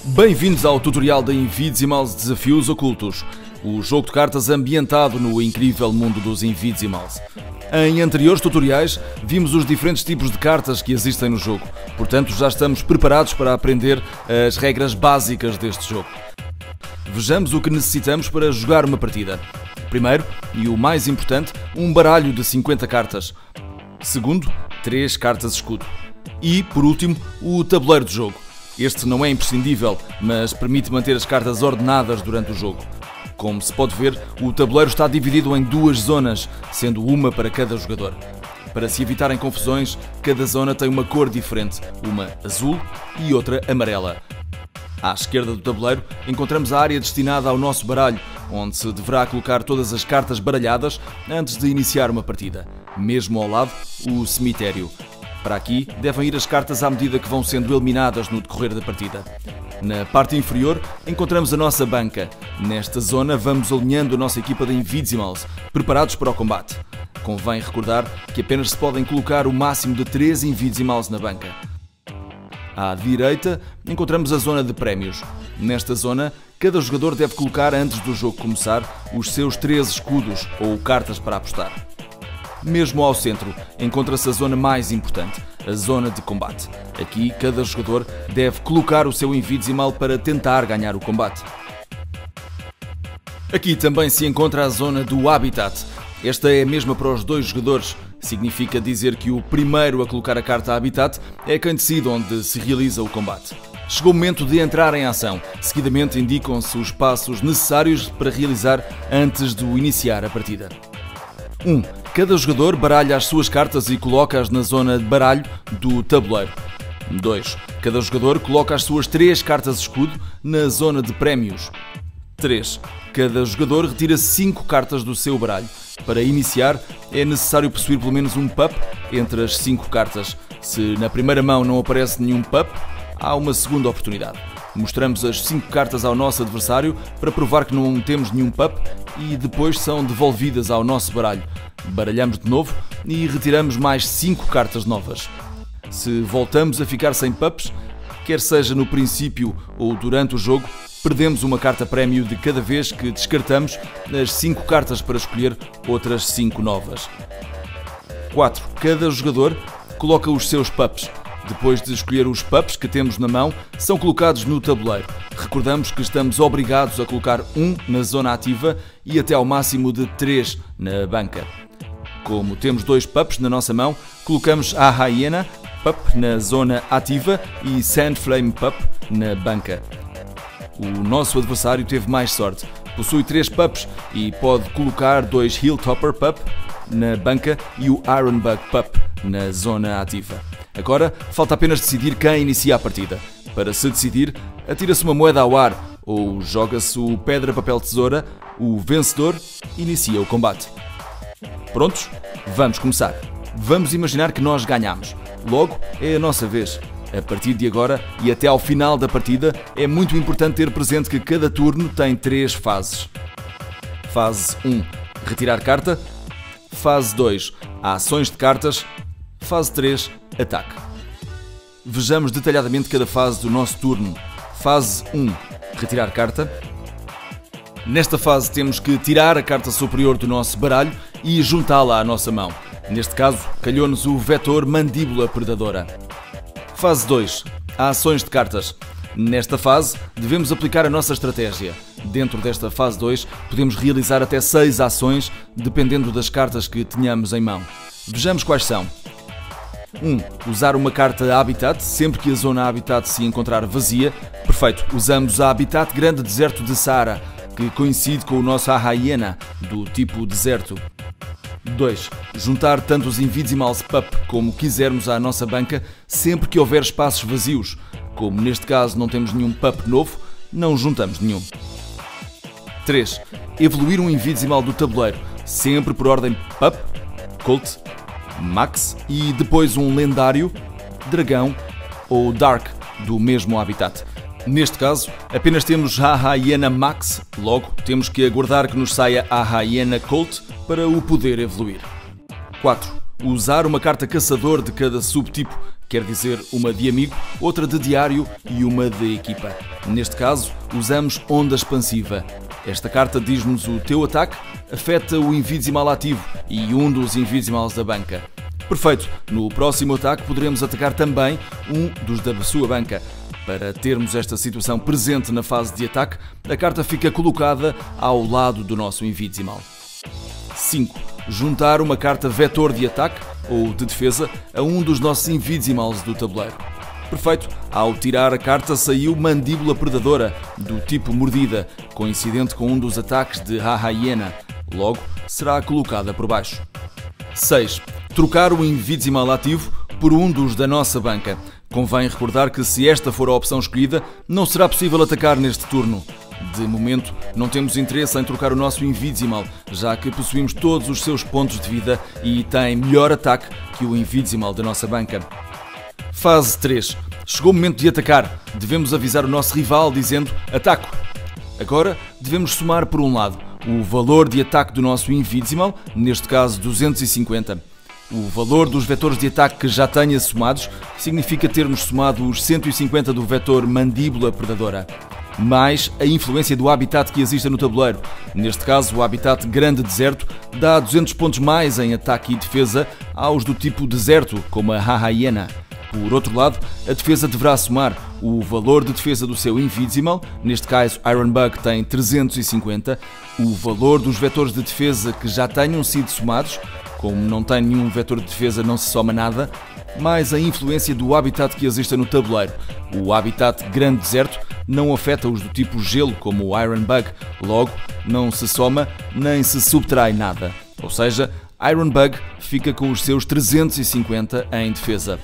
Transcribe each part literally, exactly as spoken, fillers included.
Bem-vindos ao tutorial da Invisimals Desafios Ocultos, o jogo de cartas ambientado no incrível mundo dos Invisimals. Em anteriores tutoriais, vimos os diferentes tipos de cartas que existem no jogo, portanto já estamos preparados para aprender as regras básicas deste jogo. Vejamos o que necessitamos para jogar uma partida. Primeiro, e o mais importante, um baralho de cinquenta cartas. Segundo, três cartas escudo. E, por último, o tabuleiro de jogo. Este não é imprescindível, mas permite manter as cartas ordenadas durante o jogo. Como se pode ver, o tabuleiro está dividido em duas zonas, sendo uma para cada jogador. Para se evitarem confusões, cada zona tem uma cor diferente, uma azul e outra amarela. À esquerda do tabuleiro encontramos a área destinada ao nosso baralho, onde se deverá colocar todas as cartas baralhadas antes de iniciar uma partida. Mesmo ao lado, o cemitério. Para aqui devem ir as cartas à medida que vão sendo eliminadas no decorrer da partida. Na parte inferior encontramos a nossa banca. Nesta zona vamos alinhando a nossa equipa de Invisimals, preparados para o combate. Convém recordar que apenas se podem colocar o máximo de três Invisimals na banca. À direita encontramos a zona de prémios. Nesta zona, cada jogador deve colocar antes do jogo começar os seus três escudos ou cartas para apostar. Mesmo ao centro, encontra-se a zona mais importante, a zona de combate. Aqui, cada jogador deve colocar o seu Invisimal para tentar ganhar o combate. Aqui também se encontra a zona do Habitat. Esta é a mesma para os dois jogadores. Significa dizer que o primeiro a colocar a carta Habitat é quem decide onde se realiza o combate. Chegou o momento de entrar em ação. Seguidamente indicam-se os passos necessários para realizar antes de iniciar a partida. um. Cada jogador baralha as suas cartas e coloca-as na zona de baralho do tabuleiro. dois. Cada jogador coloca as suas três cartas escudo na zona de prémios. três. Cada jogador retira cinco cartas do seu baralho. Para iniciar, é necessário possuir pelo menos um pup entre as cinco cartas. Se na primeira mão não aparece nenhum pup, há uma segunda oportunidade. Mostramos as cinco cartas ao nosso adversário para provar que não temos nenhum pup e depois são devolvidas ao nosso baralho. Baralhamos de novo e retiramos mais cinco cartas novas. Se voltamos a ficar sem pups, quer seja no princípio ou durante o jogo, perdemos uma carta prémio de cada vez que descartamos as cinco cartas para escolher outras cinco novas. quatro. Cada jogador coloca os seus pups. Depois de escolher os pups que temos na mão, são colocados no tabuleiro. Recordamos que estamos obrigados a colocar um na zona ativa e até ao máximo de três na banca. Como temos dois pups na nossa mão, colocamos a Hyena Pup na zona ativa e Sandflame Pup na banca. O nosso adversário teve mais sorte. Possui três pups e pode colocar dois Hilltopper Pup na banca e o Ironbug Pup na zona ativa. Agora, falta apenas decidir quem inicia a partida. Para se decidir, atira-se uma moeda ao ar ou joga-se o pedra, papel, tesoura. O vencedor inicia o combate. Prontos? Vamos começar. Vamos imaginar que nós ganhamos. Logo, é a nossa vez. A partir de agora e até ao final da partida, é muito importante ter presente que cada turno tem três fases. Fase um. Retirar carta. Fase dois. Ações de cartas. Fase três. Ataque. Vejamos detalhadamente cada fase do nosso turno. Fase um. Retirar carta. Nesta fase temos que tirar a carta superior do nosso baralho e juntá-la à nossa mão. Neste caso, calhou-nos o vetor Mandíbula Predadora. Fase dois. Ações de cartas. Nesta fase, devemos aplicar a nossa estratégia. Dentro desta fase dois, podemos realizar até seis ações, dependendo das cartas que tenhamos em mão. Vejamos quais são. um. Usar uma carta Habitat sempre que a zona Habitat se encontrar vazia. Perfeito, usamos a Habitat Grande Deserto de Saara, que coincide com o nosso Hyena, do tipo deserto. dois. Juntar tanto os Invisimals Pup como quisermos à nossa banca sempre que houver espaços vazios. Como neste caso não temos nenhum Pup novo, não juntamos nenhum. três. Evoluir um Invisimal do tabuleiro, sempre por ordem Pup, Cult, Max e depois um lendário, Dragão ou Dark do mesmo habitat. Neste caso, apenas temos a Hyena Max, logo temos que aguardar que nos saia a Hyena Colt para o poder evoluir. quatro. Usar uma carta caçador de cada subtipo, quer dizer uma de amigo, outra de diário e uma de equipa. Neste caso, usamos onda expansiva. Esta carta diz-nos o teu ataque afeta o Invisimal ativo e um dos Invisimals da banca. Perfeito, no próximo ataque poderemos atacar também um dos da sua banca. Para termos esta situação presente na fase de ataque, a carta fica colocada ao lado do nosso Invisimal. cinco. Juntar uma carta vetor de ataque ou de defesa a um dos nossos Invisimals do tabuleiro. Perfeito, ao tirar a carta saiu Mandíbula Predadora, do tipo Mordida, coincidente com um dos ataques de Ha-Ha-Hiena. Logo, será colocada por baixo. seis. Trocar o Invisimal ativo por um dos da nossa banca. Convém recordar que se esta for a opção escolhida, não será possível atacar neste turno. De momento, não temos interesse em trocar o nosso Invisimal, já que possuímos todos os seus pontos de vida e tem melhor ataque que o Invisimal da nossa banca. Fase três. Chegou o momento de atacar. Devemos avisar o nosso rival dizendo ataco. Agora, devemos somar por um lado o valor de ataque do nosso Invisimal, neste caso duzentos e cinquenta. O valor dos vetores de ataque que já tenha somados significa termos somado os cento e cinquenta do vetor Mandíbula Predadora, mais a influência do habitat que exista no tabuleiro. Neste caso, o habitat Grande Deserto dá duzentos pontos mais em ataque e defesa aos do tipo Deserto, como a Ha-Ha-Hiena. Por outro lado, a defesa deverá somar o valor de defesa do seu Invisimal, neste caso Iron Bug tem trezentos e cinquenta, o valor dos vetores de defesa que já tenham sido somados, como não tem nenhum vetor de defesa não se soma nada, mais a influência do habitat que exista no tabuleiro. O habitat Grande Deserto não afeta os do tipo Gelo, como o Iron Bug, logo não se soma nem se subtrai nada. Ou seja, Iron Bug fica com os seus trezentos e cinquenta em defesa.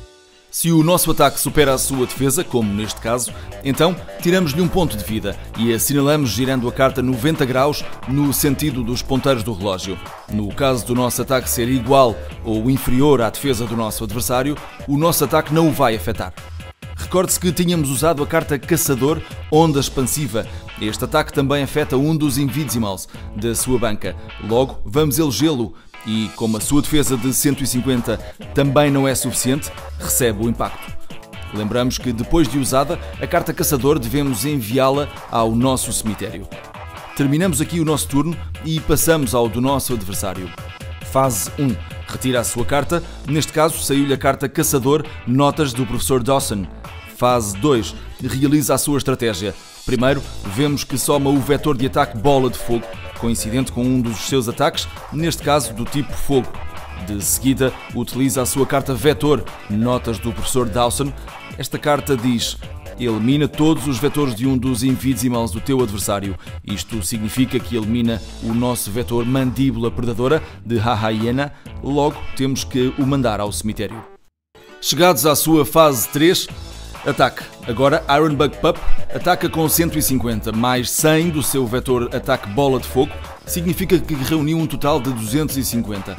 Se o nosso ataque supera a sua defesa, como neste caso, então tiramos-lhe um ponto de vida e assinalamos girando a carta noventa graus no sentido dos ponteiros do relógio. No caso do nosso ataque ser igual ou inferior à defesa do nosso adversário, o nosso ataque não o vai afetar. Recorde-se que tínhamos usado a carta Caçador Onda Expansiva. Este ataque também afeta um dos Invisimals da sua banca. Logo, vamos elegê-lo. E, como a sua defesa de cento e cinquenta também não é suficiente, recebe o impacto. Lembramos que, depois de usada, a carta Caçador devemos enviá-la ao nosso cemitério. Terminamos aqui o nosso turno e passamos ao do nosso adversário. Fase um. Retira a sua carta, neste caso saiu-lhe a carta Caçador Notas do professor Dawson. Fase dois. Realiza a sua estratégia. Primeiro, vemos que soma o vetor de ataque Bola de Fogo, coincidente com um dos seus ataques, neste caso do tipo Fogo. De seguida, utiliza a sua carta Vetor, Notas do professor Dawson. Esta carta diz: elimina todos os vetores de um dos Invisimals do teu adversário. Isto significa que elimina o nosso vetor Mandíbula Predadora de Ha-Ha-Hiena, logo temos que o mandar ao cemitério. Chegados à sua fase três, ataque. Agora Iron Bug Pup ataca com cento e cinquenta, mais cem do seu vetor ataque Bola de Fogo, significa que reuniu um total de duzentos e cinquenta.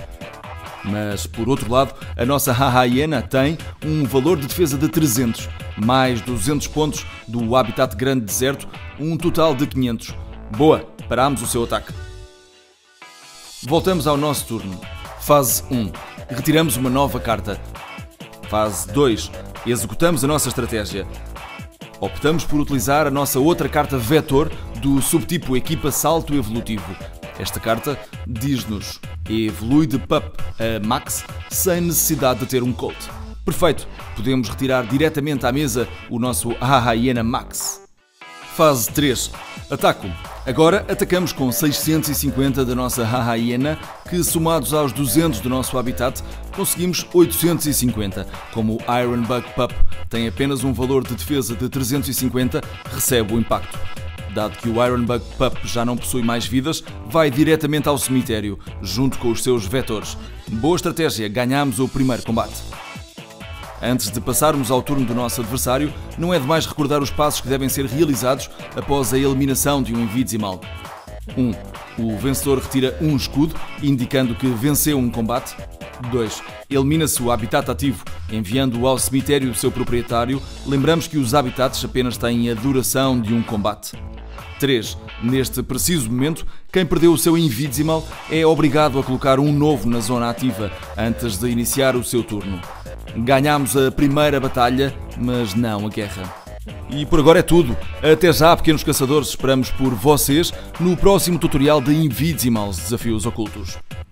Mas, por outro lado, a nossa Ha-Ha-Hiena tem um valor de defesa de trezentos, mais duzentos pontos do habitat Grande Deserto, um total de quinhentos. Boa, paramos o seu ataque. Voltamos ao nosso turno. Fase um. Retiramos uma nova carta. Fase dois. Executamos a nossa estratégia. Optamos por utilizar a nossa outra carta Vetor do subtipo Equipa Salto Evolutivo. Esta carta diz-nos: evolui de Pup a Max sem necessidade de ter um Colt. Perfeito, podemos retirar diretamente à mesa o nosso Ha-Ha-Hiena Max. Fase três. Ataco. Agora atacamos com seiscentos e cinquenta da nossa Ha-Ha-Hiena, que somados aos duzentos do nosso habitat, conseguimos oitocentos e cinquenta. Como o Iron Bug Pup tem apenas um valor de defesa de trezentos e cinquenta, recebe o impacto. Dado que o Iron Bug Pup já não possui mais vidas, vai diretamente ao cemitério, junto com os seus vetores. Boa estratégia, ganhamos o primeiro combate. Antes de passarmos ao turno do nosso adversário, não é demais recordar os passos que devem ser realizados após a eliminação de um Invisimal. um. O vencedor retira um escudo, indicando que venceu um combate. dois. Elimina-se o habitat ativo, enviando-o ao cemitério do seu proprietário. Lembramos que os habitats apenas têm a duração de um combate. três. Neste preciso momento, quem perdeu o seu Invisimal é obrigado a colocar um novo na zona ativa antes de iniciar o seu turno. Ganhámos a primeira batalha, mas não a guerra. E por agora é tudo. Até já, pequenos caçadores. Esperamos por vocês no próximo tutorial de Invisimals Desafios Ocultos.